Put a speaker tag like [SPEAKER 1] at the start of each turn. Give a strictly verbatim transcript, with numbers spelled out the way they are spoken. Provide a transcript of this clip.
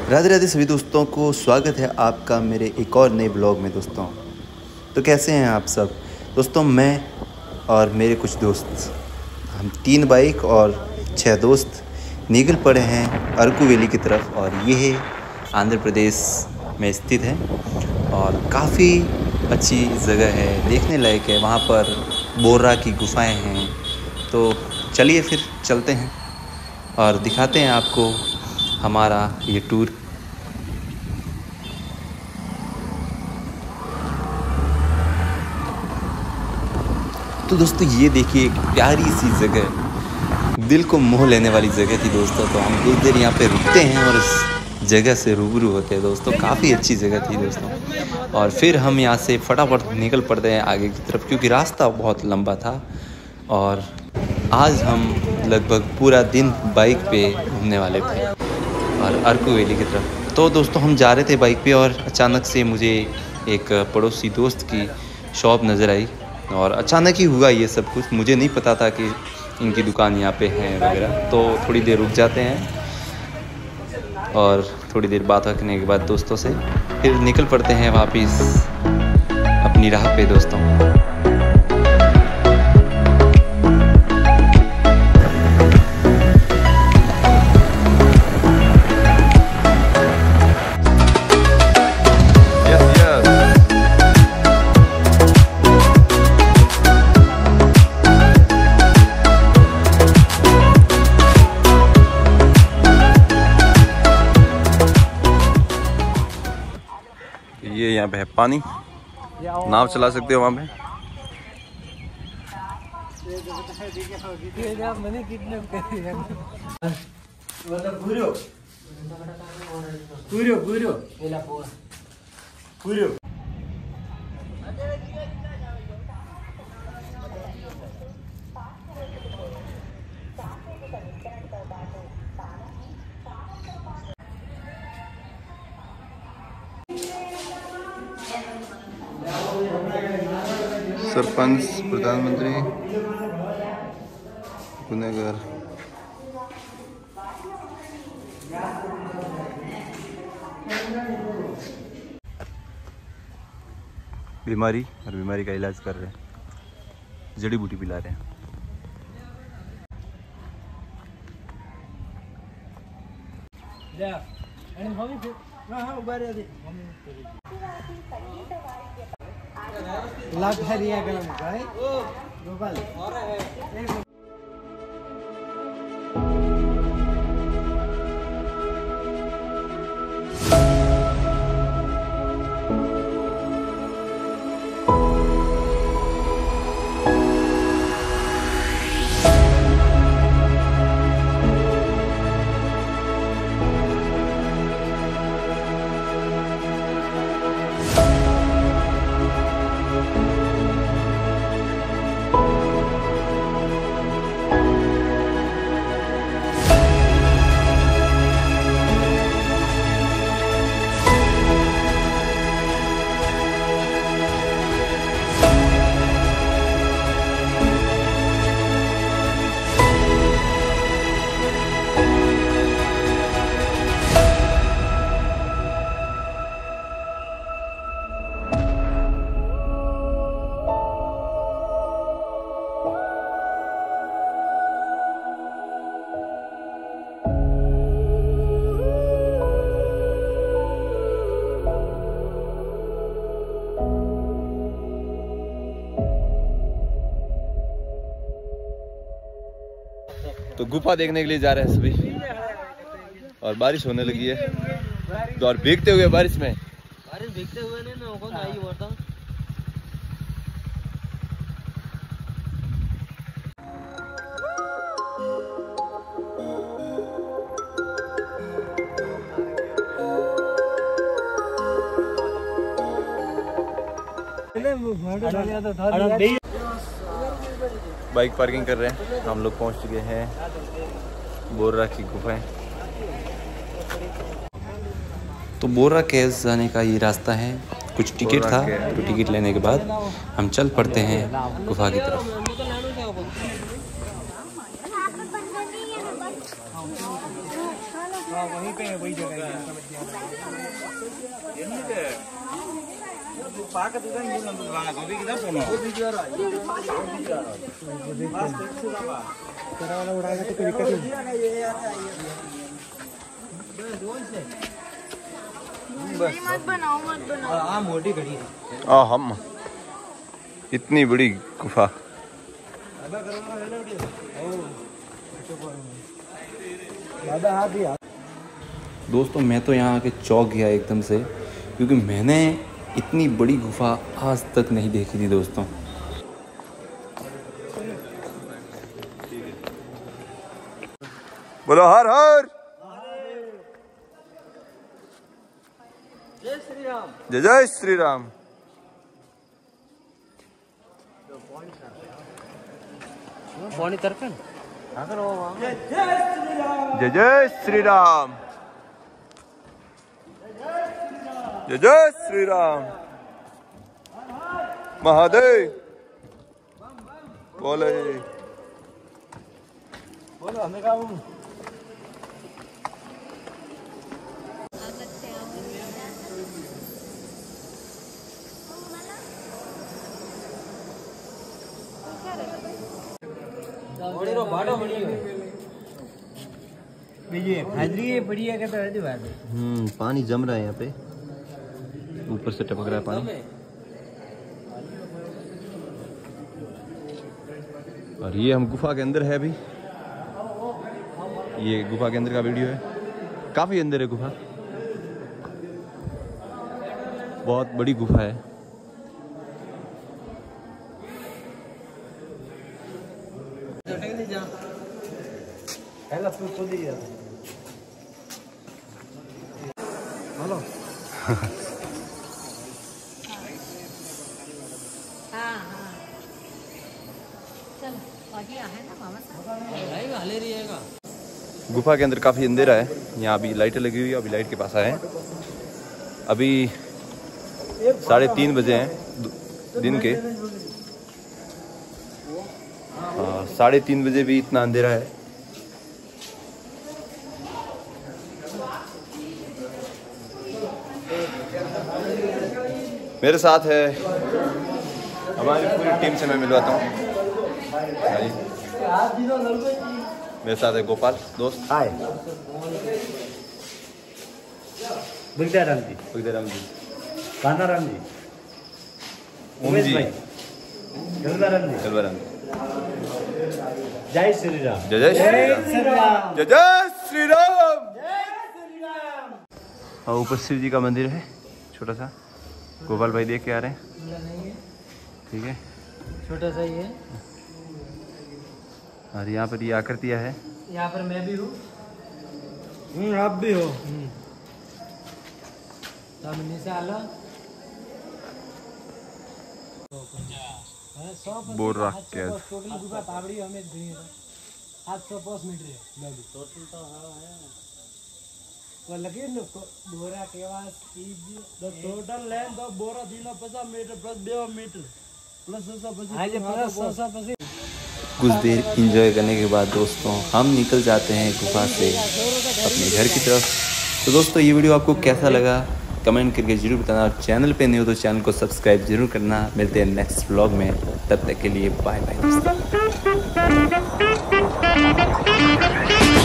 [SPEAKER 1] राधे राधे सभी दोस्तों को स्वागत है आपका मेरे एक और नए ब्लॉग में। दोस्तों तो कैसे हैं आप सब दोस्तों। मैं और मेरे कुछ दोस्त, हम तीन बाइक और छः दोस्त निकल पड़े हैं अरकू वैली की तरफ। और ये आंध्र प्रदेश में स्थित है और काफ़ी अच्छी जगह है, देखने लायक है। वहाँ पर बोर्रा की गुफाएं हैं। तो चलिए फिर चलते हैं और दिखाते हैं आपको हमारा ये टूर। तो दोस्तों ये देखिए, एक प्यारी सी जगह, दिल को मोह लेने वाली जगह थी दोस्तों। तो हम कुछ देर यहाँ पे रुकते हैं और इस जगह से रूबरू होते हैं दोस्तों। काफ़ी अच्छी जगह थी दोस्तों। और फिर हम यहाँ से फटाफट निकल पड़ते हैं आगे की तरफ, क्योंकि रास्ता बहुत लंबा था। और आज हम लगभग पूरा दिन बाइक पे घूमने वाले थे और अरकू वैली की तरफ। तो दोस्तों हम जा रहे थे बाइक पे और अचानक से मुझे एक पड़ोसी दोस्त की शॉप नज़र आई। और अचानक ही हुआ ये सब कुछ, मुझे नहीं पता था कि इनकी दुकान यहाँ पे है वगैरह। तो थोड़ी देर रुक जाते हैं और थोड़ी देर बात करने के बाद दोस्तों से फिर निकल पड़ते हैं वापस अपनी राह पे दोस्तों। ये यहाँ पे है पानी, नाव चला सकते हो वहाँ पे। सरपंच, प्रधानमंत्री, गुनेगार। बीमारी और बीमारी का इलाज कर रहे हैं, जड़ी बूटी पिला रहे हैं।
[SPEAKER 2] लाभ हरिया गलम भाई गोपाल
[SPEAKER 1] तो गुफा देखने के लिए जा रहे हैं सभी और बारिश होने लगी है। तो और भीगते हुए बारिश में
[SPEAKER 2] बारिश भीगते हुए नहीं मैं कौन आई बोलता हूं।
[SPEAKER 1] बाइक पार्किंग कर रहे हैं। हम लोग पहुंच चुके हैं बोर्रा की गुफाएं। तो बोर्रा केव्स जाने का ये रास्ता है। कुछ टिकट था, तो टिकट लेने के बाद हम चल पड़ते हैं गुफा की तरफ।
[SPEAKER 2] हाँ वहीं पे है, वही जगह है। उड़ाएगा तो कोई दिक्कत नहीं।
[SPEAKER 3] मत बनाओ मत बनाओ।
[SPEAKER 2] हाँ मोटी घड़ी है।
[SPEAKER 1] आ हम इतनी बड़ी गुफा। दोस्तों मैं तो यहाँ आके चौंक गया एकदम से, क्योंकि मैंने इतनी बड़ी गुफा आज तक नहीं देखी थी दोस्तों। बोलो हर हर
[SPEAKER 2] जय श्री राम।
[SPEAKER 1] जय जय श्री राम।
[SPEAKER 2] पौनी तरफन
[SPEAKER 1] जय जय श्री राम। जय जय श्री राम। महादेव बोले।
[SPEAKER 2] बोलो हमें कहा हूँ। बड़ी रो बाड़ो बड़ी है। ये हाजरी है बड़ी है कहता है बात।
[SPEAKER 1] हम्म पानी जम रहा है यहाँ पे, ऊपर से टपक रहा है पानी। और ये हम गुफा के अंदर है अभी। ये गुफा के अंदर का वीडियो है, काफी अंदर है गुफा, बहुत बड़ी गुफा है।
[SPEAKER 2] हेलो
[SPEAKER 3] हाँ हाँ चल बाकी है ना मामा साहब
[SPEAKER 2] हाले रहिएगा।
[SPEAKER 1] गुफा के अंदर काफी अंधेरा है। यहाँ अभी लाइटें लगी हुई है, अभी लाइट के पास आए हैं। अभी साढ़े तीन बजे हैं दिन के। हाँ साढ़े तीन बजे भी इतना अंधेरा है। मेरे साथ है हमारी पूरी टीम से मैं मिलवाता हूँ। मेरे साथ है गोपाल दोस्त।
[SPEAKER 2] हाय बुगदाराम जी।
[SPEAKER 1] बुगदाराम जी।
[SPEAKER 2] कानाराम जी।
[SPEAKER 1] ओम जी।
[SPEAKER 2] गंगाराम जी।
[SPEAKER 1] गंगाराम जी।
[SPEAKER 2] जय श्री राम।
[SPEAKER 1] जय जय श्री राम। जय जय श्री राम। और ऊपर शिव जी का मंदिर है छोटा सा। गोपाल भाई देख के आ रहे हैं। ठीक है
[SPEAKER 2] छोटा सा ही है।
[SPEAKER 1] और यहाँ पर ये आकृतियाँ है।
[SPEAKER 2] यहाँ पर मैं भी हूँ। हम्म आप भी हो। सामने से आला
[SPEAKER 1] बोर रख के
[SPEAKER 2] टोटल गुफा ताबड़ी हमें सात सौ पाँच मीटर है टोटल तो है। वो लगे न बोरा केवास द टोटल लेंथ ऑफ बोरा तीन पचास मीटर प्लस दो मीटर प्लस सौ पचास आज प्लस सौ पचास।
[SPEAKER 1] कुछ देर एंजॉय करने के बाद दोस्तों हम निकल जाते हैं गुफा से अपने घर की तरफ। तो दोस्तों ये वीडियो आपको कैसा लगा कमेंट करके जरूर बताना। और चैनल पे नहीं हो तो चैनल को सब्सक्राइब जरूर करना। मिलते हैं नेक्स्ट व्लॉग में, तब तक के लिए बाय बाय दोस्तों।